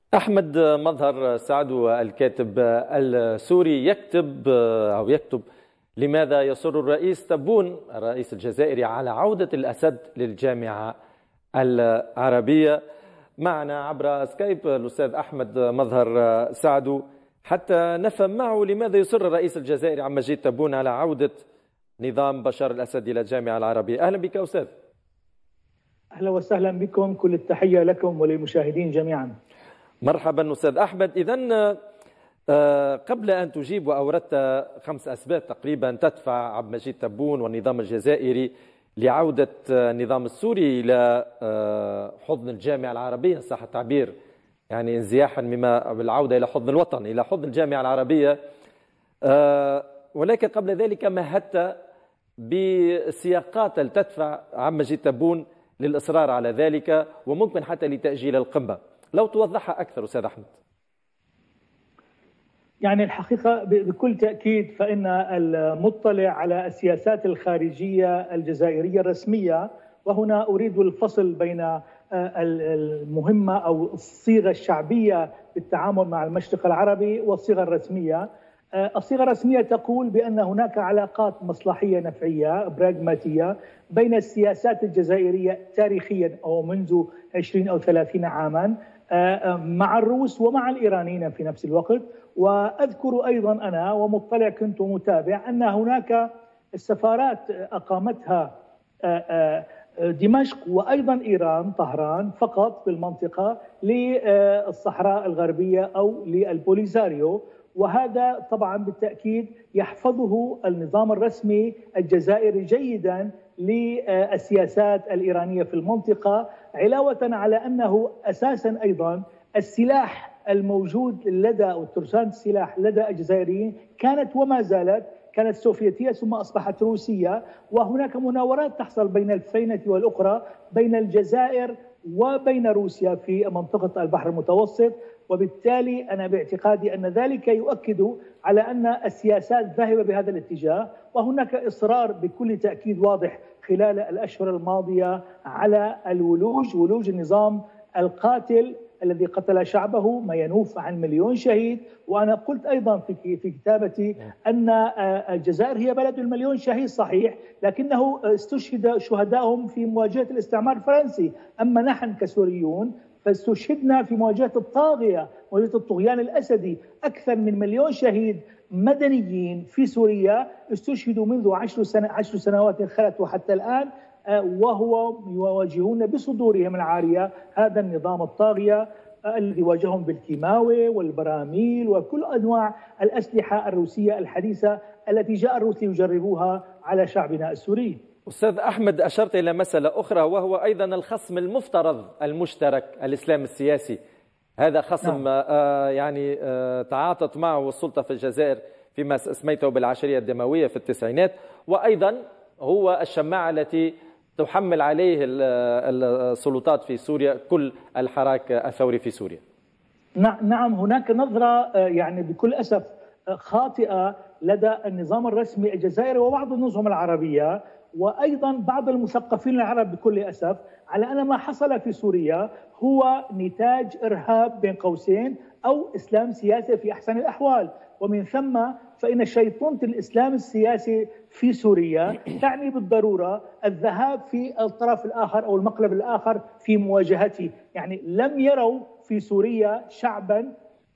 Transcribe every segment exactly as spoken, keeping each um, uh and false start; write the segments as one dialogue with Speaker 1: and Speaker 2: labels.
Speaker 1: أحمد مظهر سعدو الكاتب السوري يكتب أو يكتب: لماذا يصر الرئيس تبون الرئيس الجزائري على عودة الأسد للجامعة العربية؟ معنا عبر سكايب الأستاذ أحمد مظهر سعدو حتى نفهم معه لماذا يصر الرئيس الجزائري عبد المجيد تبون على عودة نظام بشار الأسد إلى الجامعة العربية. أهلا بك أستاذ.
Speaker 2: أهلا وسهلا بكم، كل التحية لكم وللمشاهدين جميعا.
Speaker 1: مرحبا أستاذ أحمد. إذن قبل أن تجيب، وأوردت خمس أسباب تقريبا تدفع عبد المجيد تبون والنظام الجزائري لعودة النظام السوري إلى حضن الجامعة العربية إن صح التعبير، يعني انزياحا مما بالعودة إلى حضن الوطن، إلى حضن الجامعة العربية، ولكن قبل ذلك مهدت بسياقات تدفع عبد المجيد تبون للإصرار على ذلك وممكن حتى لتأجيل القمة. لو توضحها أكثر أستاذ أحمد.
Speaker 2: يعني الحقيقة بكل تأكيد فإن المطلع على السياسات الخارجية الجزائرية الرسمية، وهنا أريد الفصل بين المهمة أو الصيغة الشعبية بالتعامل مع المشرق العربي والصيغة الرسمية. الصيغة الرسمية تقول بأن هناك علاقات مصلحية نفعية براغماتية بين السياسات الجزائرية تاريخيا أو منذ عشرين أو ثلاثين عاما مع الروس ومع الإيرانيين في نفس الوقت. وأذكر أيضا أنا ومطلع كنت متابع أن هناك السفارات أقامتها دمشق وأيضا إيران طهران فقط في المنطقة للصحراء الغربية أو للبوليساريو، وهذا طبعا بالتأكيد يحفظه النظام الرسمي الجزائري جيدا للسياسات الإيرانية في المنطقة، علاوة على أنه أساسا أيضا السلاح الموجود لدى أو ترسانة السلاح لدى الجزائريين كانت وما زالت كانت سوفيتية ثم أصبحت روسية، وهناك مناورات تحصل بين الفينة والأخرى بين الجزائر وبين روسيا في منطقة البحر المتوسط. وبالتالي أنا باعتقادي أن ذلك يؤكد على أن السياسات ذاهبة بهذا الاتجاه، وهناك إصرار بكل تأكيد واضح خلال الأشهر الماضية على الولوج، ولوج النظام القاتل الذي قتل شعبه ما ينوف عن مليون شهيد. وأنا قلت أيضا في في كتابتي أن الجزائر هي بلد المليون شهيد صحيح، لكنه استشهد شهدائهم في مواجهة الاستعمار الفرنسي، أما نحن كسوريون فاستشهدنا في مواجهة الطاغية، مواجهة الطغيان الأسدي. أكثر من مليون شهيد مدنيين في سوريا استشهدوا منذ عشر سنة عشر سنوات خلت وحتى الآن، وهو يواجهون بصدورهم العارية هذا النظام الطاغية الذي واجههم بالكيماوي والبراميل وكل أنواع الأسلحة الروسية الحديثة التي جاء الروس يجربوها على شعبنا السوري.
Speaker 1: أستاذ أحمد، أشرت إلى مسألة أخرى وهو أيضا الخصم المفترض المشترك الإسلام السياسي. هذا خصم نعم. آه يعني آه تعاطت معه السلطة في الجزائر فيما اسميته بالعشرية الدموية في التسعينات، وأيضا هو الشماعة التي تحمل عليه السلطات في سوريا كل الحراك الثوري في سوريا.
Speaker 2: نعم، هناك نظرة يعني بكل أسف خاطئة لدى النظام الرسمي الجزائري وبعض النظم العربية وأيضا بعض المثقفين العرب بكل أسف على أن ما حصل في سوريا هو نتاج إرهاب بين قوسين أو إسلام سياسي في أحسن الأحوال. ومن ثم فإن شيطنة الإسلام السياسي في سوريا تعني بالضرورة الذهاب في الطرف الآخر أو المقلب الآخر في مواجهته. يعني لم يروا في سوريا شعبا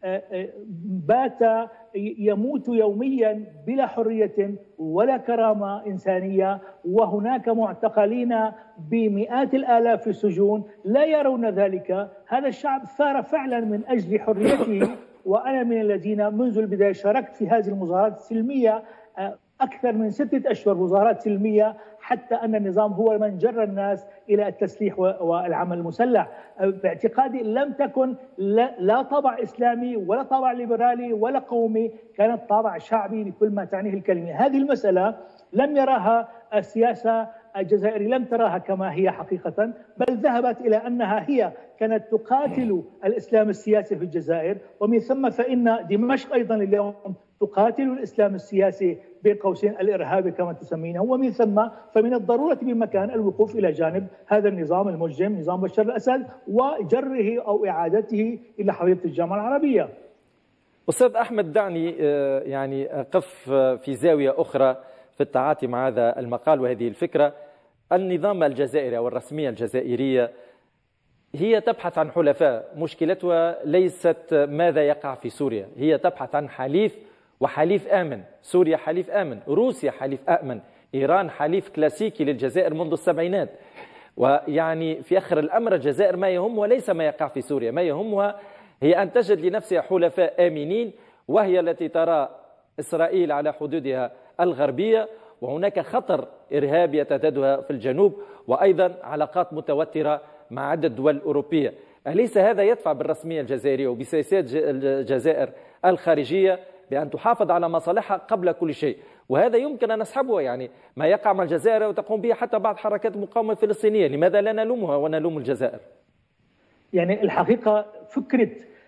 Speaker 2: بات يموت يوميا بلا حرية ولا كرامة إنسانية، وهناك معتقلين بمئات الآلاف في السجون لا يرون ذلك. هذا الشعب ثار فعلا من أجل حريته، وأنا من الذين منذ البداية شاركت في هذه المظاهرات السلمية أكثر من ستة أشهر، مظاهرات سلمية، حتى أن النظام هو من جر الناس إلى التسليح والعمل المسلح. باعتقادي لم تكن لا طابع إسلامي ولا طابع ليبرالي ولا قومي، كانت طابع شعبي بكل ما تعنيه الكلمة. هذه المسألة لم يراها السياسة الجزائر لم تراها كما هي حقيقة، بل ذهبت إلى أنها هي كانت تقاتل الإسلام السياسي في الجزائر، ومن ثم فإن دمشق أيضا اليوم تقاتل الإسلام السياسي بين قوسين الإرهابي كما تسمينه، ومن ثم فمن الضرورة بمكان الوقوف إلى جانب هذا النظام المجرم نظام بشار الأسد وجره أو إعادته إلى حضيضة الجامعة العربية.
Speaker 1: أستاذ أحمد، دعني يعني أقف في زاوية أخرى في التعاطي مع هذا المقال وهذه الفكرة. النظام الجزائري أو الرسمية الجزائرية هي تبحث عن حلفاء، مشكلتها ليست ماذا يقع في سوريا، هي تبحث عن حليف وحليف آمن. سوريا حليف آمن، روسيا حليف آمن، إيران حليف كلاسيكي للجزائر منذ السبعينات. ويعني في آخر الأمر الجزائر ما يهم وليس ما يقع في سوريا، ما يهمها هي أن تجد لنفسها حلفاء آمنين، وهي التي ترى إسرائيل على حدودها الغربية، وهناك خطر إرهابي يتهددها في الجنوب، وأيضا علاقات متوترة مع عدة دول أوروبية. أليس هذا يدفع بالرسمية الجزائرية وبسياسات الجزائر الخارجية بأن تحافظ على مصالحها قبل كل شيء؟ وهذا يمكن أن نسحبه، يعني ما يقع مع الجزائر وتقوم به حتى بعض حركات المقاومة الفلسطينية، لماذا لا نلومها ونلوم الجزائر؟
Speaker 2: يعني الحقيقة فكرة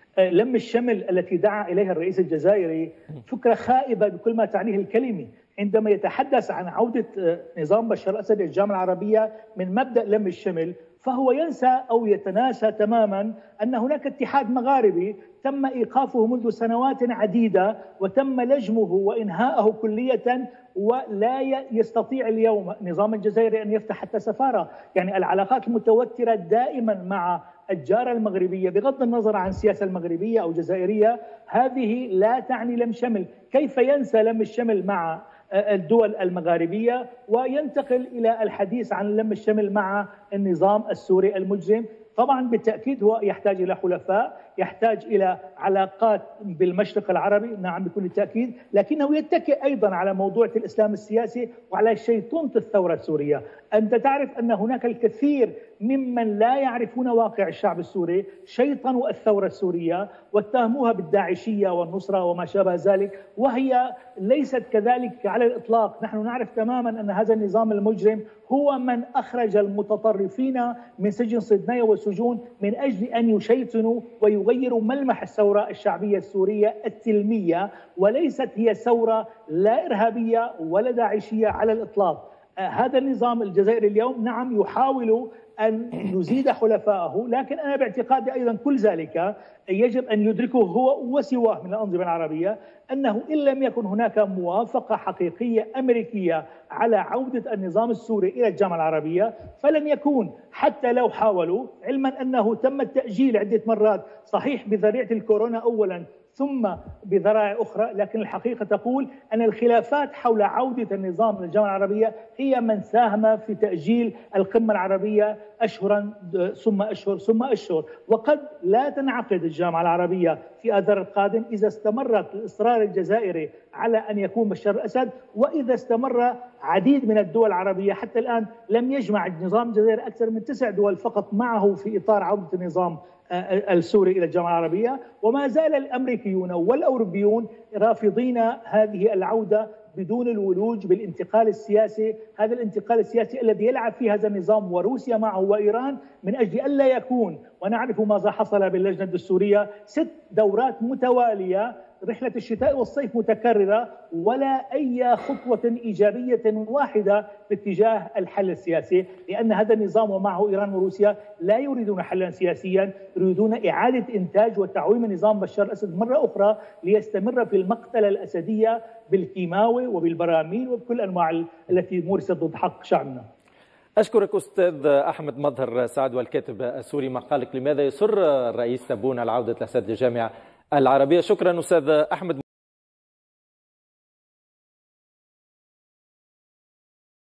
Speaker 2: لم الشمل التي دعا إليها الرئيس الجزائري فكرة خائبة بكل ما تعنيه الكلمة. عندما يتحدث عن عودة نظام بشار الأسد إلى الجامعة العربية من مبدأ لم الشمل، فهو ينسى أو يتناسى تماما أن هناك اتحاد مغاربي تم إيقافه منذ سنوات عديدة وتم لجمه وإنهاءه كلية، ولا يستطيع اليوم النظام الجزائري أن يفتح حتى سفارة. يعني العلاقات المتوترة دائما مع الجارة المغربية بغض النظر عن السياسة المغربية أو الجزائرية، هذه لا تعني لم شمل. كيف ينسى لم الشمل مع الدول المغاربية وينتقل إلى الحديث عن لم الشمل مع النظام السوري المجرم؟ طبعا بالتأكيد هو يحتاج إلى حلفاء، يحتاج إلى علاقات بالمشرق العربي، نعم بكل تأكيد، لكنه يتكئ أيضا على موضوع الإسلام السياسي وعلى شيطنة الثورة السورية. أنت تعرف أن هناك الكثير ممن لا يعرفون واقع الشعب السوري شيطنوا الثورة السورية واتهموها بالداعشية والنصرة وما شابه ذلك، وهي ليست كذلك على الإطلاق. نحن نعرف تماما أن هذا النظام المجرم هو من أخرج المتطرفين من سجن صدنايا والسجون من أجل أن يشيطنوا ويغيروا ملمح الثورة الشعبية السورية السلمية، وليست هي ثورة لا إرهابية ولا داعشية على الإطلاق. هذا النظام الجزائري اليوم نعم يحاول أن يزيد حلفائه، لكن أنا باعتقادي أيضا كل ذلك يجب أن يدركه هو وسواه من الأنظمة العربية، أنه إن لم يكن هناك موافقة حقيقية أمريكية على عودة النظام السوري إلى الجامعة العربية فلن يكون، حتى لو حاولوا، علما أنه تم التأجيل عدة مرات، صحيح بذريعة الكورونا أولا ثم بذرائع أخرى، لكن الحقيقة تقول أن الخلافات حول عودة النظام للجامعة العربية هي من ساهم في تأجيل القمة العربية أشهرا ثم أشهر ثم أشهر. وقد لا تنعقد الجامعة العربية في آذار القادم إذا استمرت الإصرار الجزائري على أن يكون بشار الأسد، وإذا استمر عديد من الدول العربية. حتى الآن لم يجمع النظام الجزائري أكثر من تسع دول فقط معه في إطار عودة النظام السوري إلى الجامعة العربية، وما زال الأمريكيون والأوروبيون رافضين هذه العودة بدون الولوج بالانتقال السياسي، هذا الانتقال السياسي الذي يلعب فيه هذا النظام وروسيا معه وإيران من أجل ألا يكون، ونعرف ماذا حصل باللجنة الدستورية، ست دورات متوالية، رحلة الشتاء والصيف متكررة، ولا أي خطوة إيجابية واحدة باتجاه الحل السياسي، لأن هذا النظام ومعه إيران وروسيا لا يريدون حلا سياسيا، يريدون إعادة إنتاج وتعويم نظام بشار الأسد مرة أخرى ليستمر في المقتلة الأسدية بالكيماوي وبالبراميل وبكل أنواع التي مورست ضد حق شعبنا.
Speaker 1: أشكرك أستاذ أحمد مظهر سعد، والكاتب السوري، مقالك لماذا يصر الرئيس تبون على عودة الأسد للجامعة العربية. شكرا أستاذ أحمد.